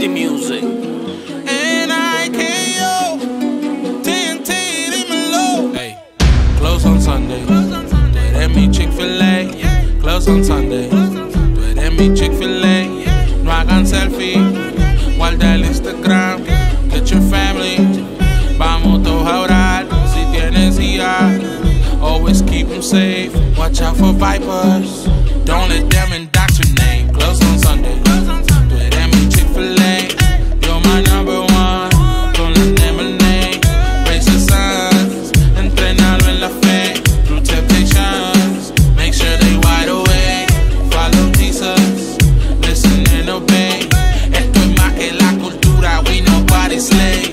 After music. NIKO, TNT, dímelo. Hey, close on Sunday. Tú eres mi Chick-fil-A. Close on Sunday. Tú eres mi Chick-fil-A. No hagan selfie. Guarda el Instagram. Get your family. Vamos todos a orar. Si tienes IA, always keep them safe. Watch out for vipers. Don't let them indoctrinate. Close on Sunday. Tú eres mi Chick-fil-A. You're my number one. Con la lemonade. Raise the suns. Entrenarlo en la fe. Through temptations. Make sure they wide awake. Follow Jesus. Listen and obey. Esto es más que la cultura. We nobody slave.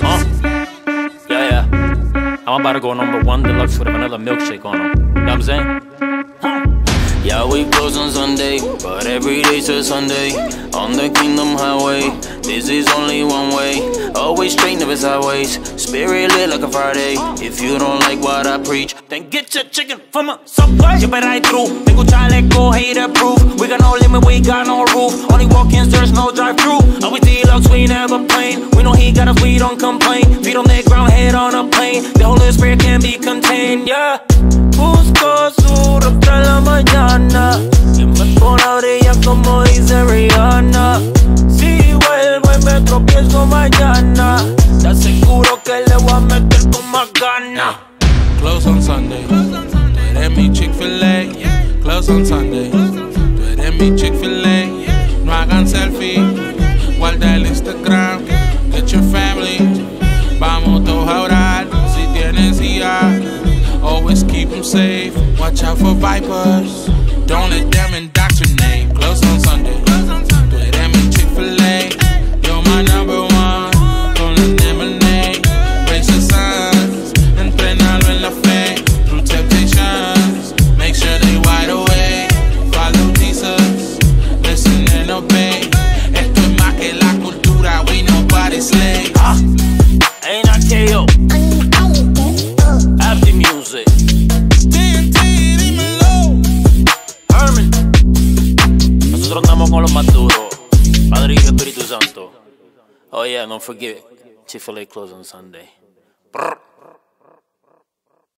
Yeah. I'm about to go number 1 deluxe with a vanilla milkshake on them. You know what I'm saying? Yeah, we close on Sunday, but every day's a Sunday. On the Kingdom Highway, this is only one way. Always straight, never sideways. Spirit lit like a Friday. If you don't like what I preach, then get your chicken from a Subway. Chip it right through, tengo chaleco, hater proof. We got no limit, we got no roof. Only walk-ins, there's no drive-through. Always deluxe, we never plain. We know he got us, we don't complain. Feet on the ground, head on a plane. The Holy Spirit can be contained, yeah. Busco su rostro en la mañana y me pone a brillar como dice Rihanna. Si vuelvo y me tropiezo mañana, te aseguro que le voy a meter con más ganas. Close on Sunday. Tú eres mi Chick-fil-A. Close on Sunday. Tú eres mi Chick-fil-A. No hagan selfie. Guarda el Instagram. Get your family. Vamos todos a orar. Si tienes IA, always keep them safe. Watch out for vipers. Don't let them indoctrinate. Close on Sunday. Tú eres mi Chick-fil-A. You're my number one. Con la lemonade. Raise the suns. Entrenarlo en la fe. Through temptations. Make sure they wide awake. Follow Jesus. Listen and obey. Esto es más que la cultura. We nobody slave. NIKO. After music. TNT, dímelo. Herman. Nosotros andamos con los más duros. Padre, Hijo y Espíritu Santo. Oh yeah, don't forget, Chick-fil-A closed on Sunday. Brr.